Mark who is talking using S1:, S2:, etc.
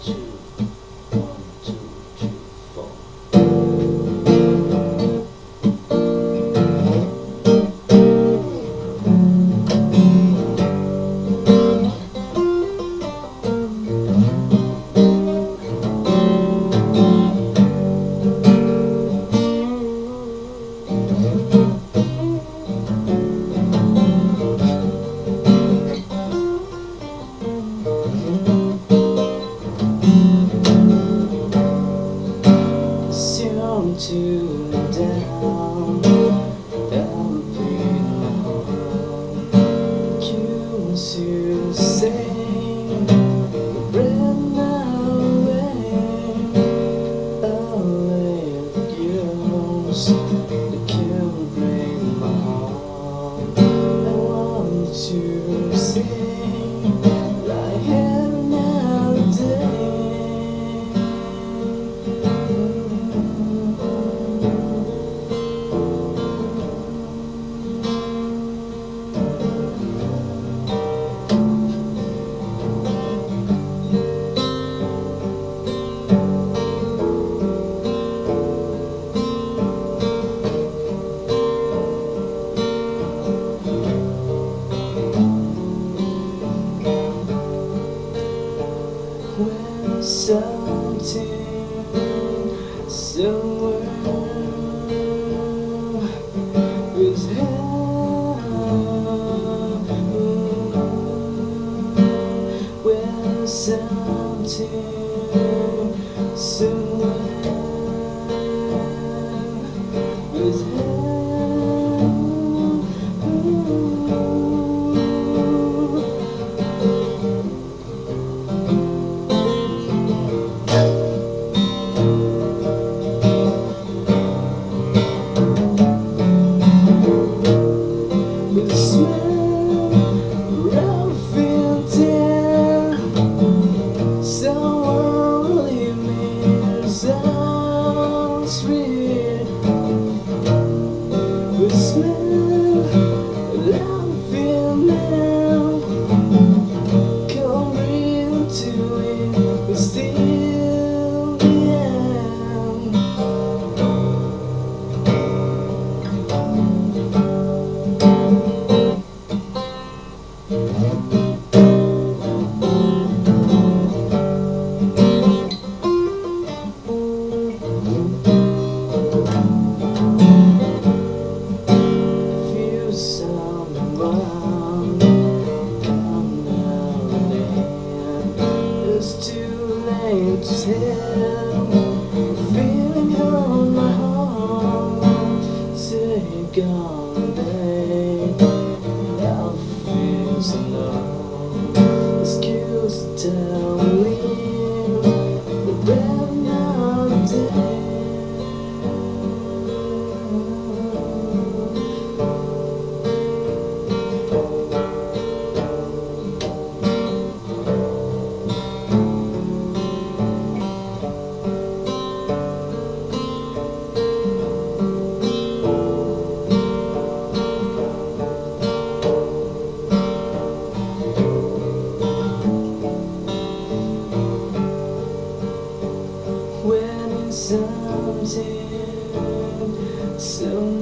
S1: To down, I'll be home. You to say, ran away. I'll let you can't break my heart. I want to sing like every now and then. When something somewhere is when something somewhere is the smell of filter, someone leave me sounds real. The smell of female, come real to it, but still the end. Someone come down and it's too late to tell. Feeling on my heart, take on the day. I feel so low. Excuse to tell me the bad now day. When it's something so